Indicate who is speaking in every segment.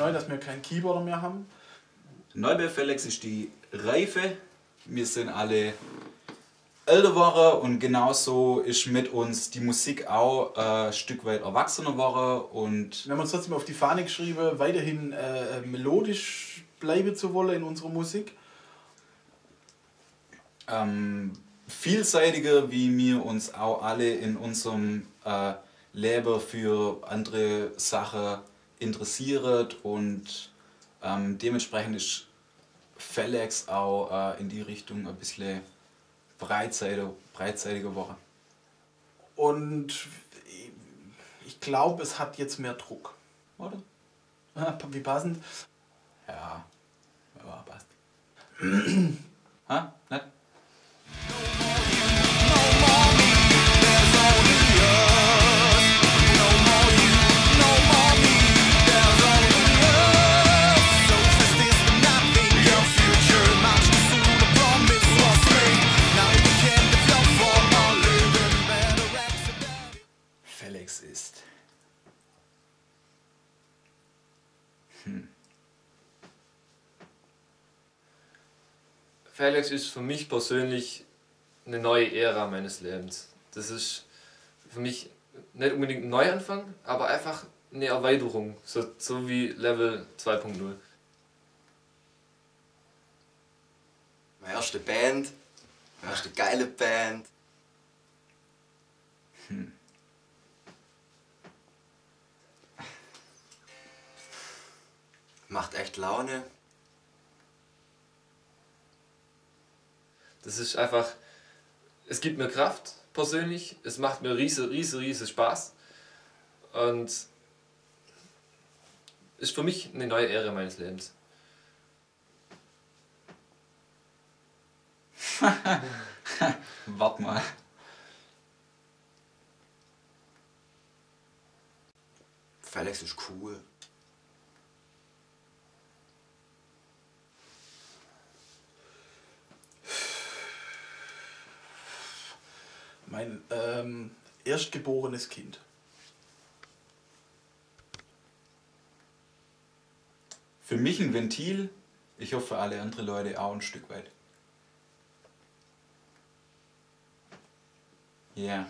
Speaker 1: neu, dass wir keinen Keyboarder mehr haben.
Speaker 2: Neu bei Felix ist die Reife. Wir sind alle älter geworden und genauso ist mit uns die Musik auch ein Stück weit erwachsener geworden. Und
Speaker 1: Wir haben uns trotzdem auf die Fahne geschrieben, weiterhin melodisch bleiben zu wollen in unserer Musik.
Speaker 2: Vielseitiger, wie wir uns auch alle in unserem Leben für andere Sachen interessieren und dementsprechend ist Felix auch in die Richtung ein bisschen breitseitiger geworden.
Speaker 1: Und ich glaube, es hat jetzt mehr Druck.
Speaker 2: Oder?
Speaker 1: Wie passend.
Speaker 2: Ja, passt. Ha? Nicht? Felix ist.
Speaker 3: Felix ist für mich persönlich eine neue Ära meines Lebens. Das ist für mich nicht unbedingt ein Neuanfang, aber einfach eine Erweiterung, so wie Level 2.0.
Speaker 4: Meine erste Band, meine erste geile Band. Macht echt Laune.
Speaker 3: Das ist einfach, es gibt mir Kraft persönlich, es macht mir riese Spaß und ist für mich eine neue Ära meines Lebens.
Speaker 2: Wart mal.
Speaker 4: Felix ist cool.
Speaker 1: Mein erstgeborenes Kind.
Speaker 2: Für mich ein Ventil, ich hoffe für alle anderen Leute auch ein Stück weit. Ja. Yeah.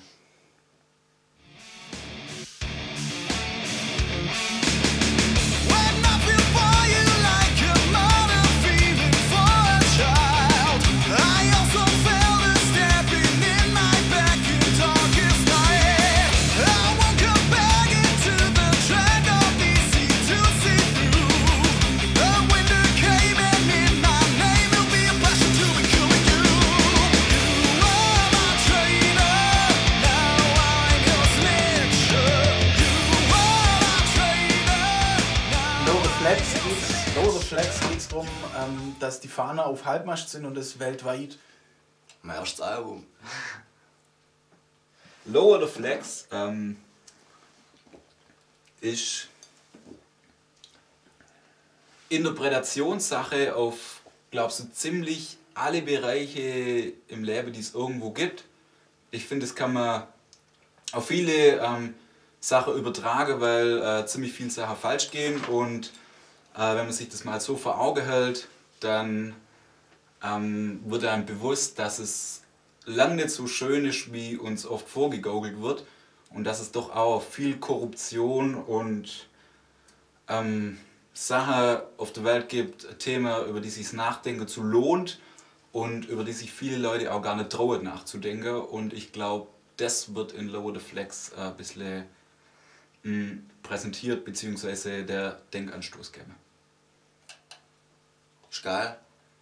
Speaker 1: Lower the Flags geht es darum, dass die Fahner auf Halbmast sind und das weltweit.
Speaker 4: Mein erstes Album.
Speaker 2: Lower the Flags ist Interpretationssache auf, glaubst du, ziemlich alle Bereiche im Leben, die es irgendwo gibt. Ich finde, das kann man auf viele Sachen übertragen, weil ziemlich viele Sachen falsch gehen und wenn man sich das mal so vor Augen hält, dann wird einem bewusst, dass es lang nicht so schön ist, wie uns oft vorgegaukelt wird und dass es doch auch viel Korruption und Sachen auf der Welt gibt, Themen, über die sich nachdenken zu lohnt und über die sich viele Leute auch gar nicht trauen nachzudenken und ich glaube, das wird in Lower the Flags ein bisschen präsentiert bzw. der Denkanstoß geben.
Speaker 4: Ist geil.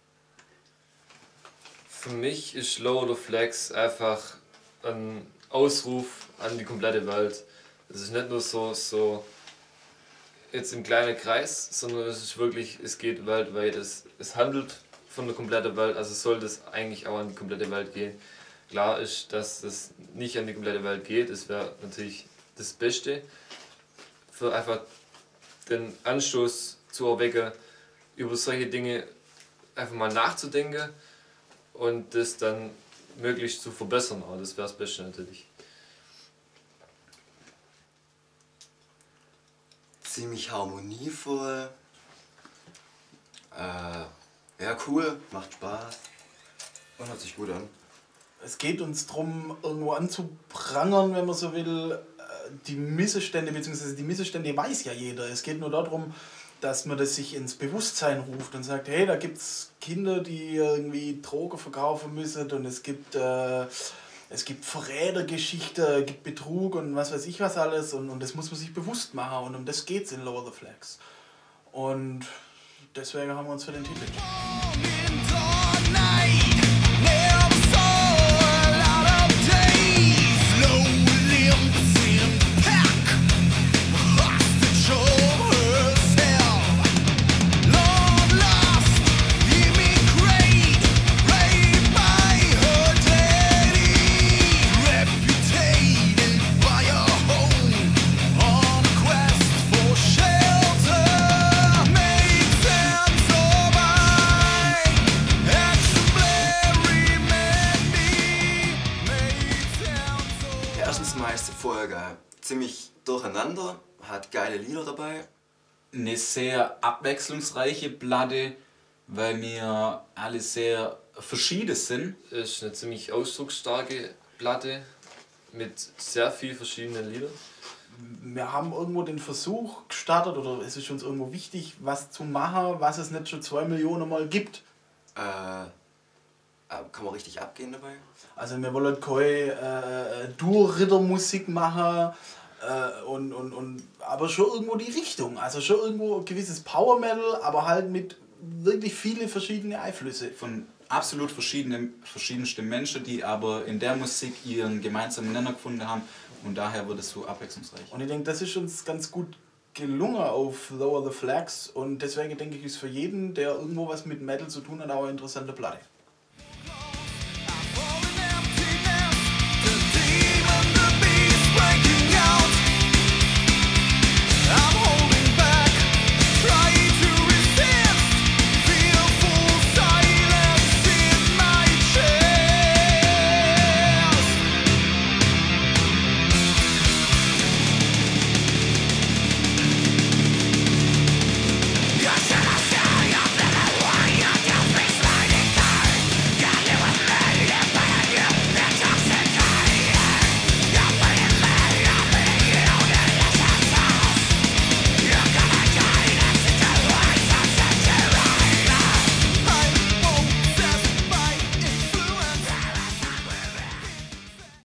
Speaker 3: Für mich ist Lower the Flags einfach ein Ausruf an die komplette Welt. Es ist nicht nur so jetzt im kleinen Kreis, sondern es ist wirklich, es geht weltweit. Es handelt von der kompletten Welt, also sollte es eigentlich auch an die komplette Welt gehen. Klar ist, dass es nicht an die komplette Welt geht, es wäre natürlich das Beste, für einfach den Anstoß zu erwecken, über solche Dinge einfach mal nachzudenken und das dann möglichst zu verbessern. Aber das wäre das Beste natürlich.
Speaker 4: Ziemlich harmonievoll, Ja, cool, macht Spaß und hört sich gut an.
Speaker 1: Es geht uns darum, irgendwo anzuprangern, wenn man so will, die Missstände, beziehungsweise die Missstände weiß ja jeder. Es geht nur darum, dass man das sich ins Bewusstsein ruft und sagt, hey, da gibt es Kinder, die irgendwie Drogen verkaufen müssen und es gibt Verrätergeschichte, es gibt Betrug und was weiß ich was alles und das muss man sich bewusst machen und um das geht es in Lower the Flags. Und deswegen haben wir uns für den Titel entschieden.
Speaker 4: Ist die Folge ziemlich durcheinander, hat geile Lieder dabei.
Speaker 2: Eine sehr abwechslungsreiche Platte, weil wir alle sehr verschieden sind.
Speaker 3: Ist eine ziemlich ausdrucksstarke Platte mit sehr vielen verschiedenen Liedern.
Speaker 1: Wir haben irgendwo den Versuch gestartet, oder es ist uns irgendwo wichtig, was zu machen, was es nicht schon 2 Millionen Mal gibt.
Speaker 4: Kann man richtig abgehen dabei?
Speaker 1: Also wir wollen keine Dur-Ritter-Musik machen, aber schon irgendwo die Richtung. Also schon irgendwo ein gewisses Power-Metal, aber halt mit wirklich viele verschiedene Einflüsse.
Speaker 2: Von absolut verschiedenste Menschen, die aber in der Musik ihren gemeinsamen Nenner gefunden haben und daher wird es so abwechslungsreich.
Speaker 1: Und ich denke, das ist uns ganz gut gelungen auf Lower the Flags und deswegen denke ich, ist für jeden, der irgendwo was mit Metal zu tun hat, auch eine interessante Platte.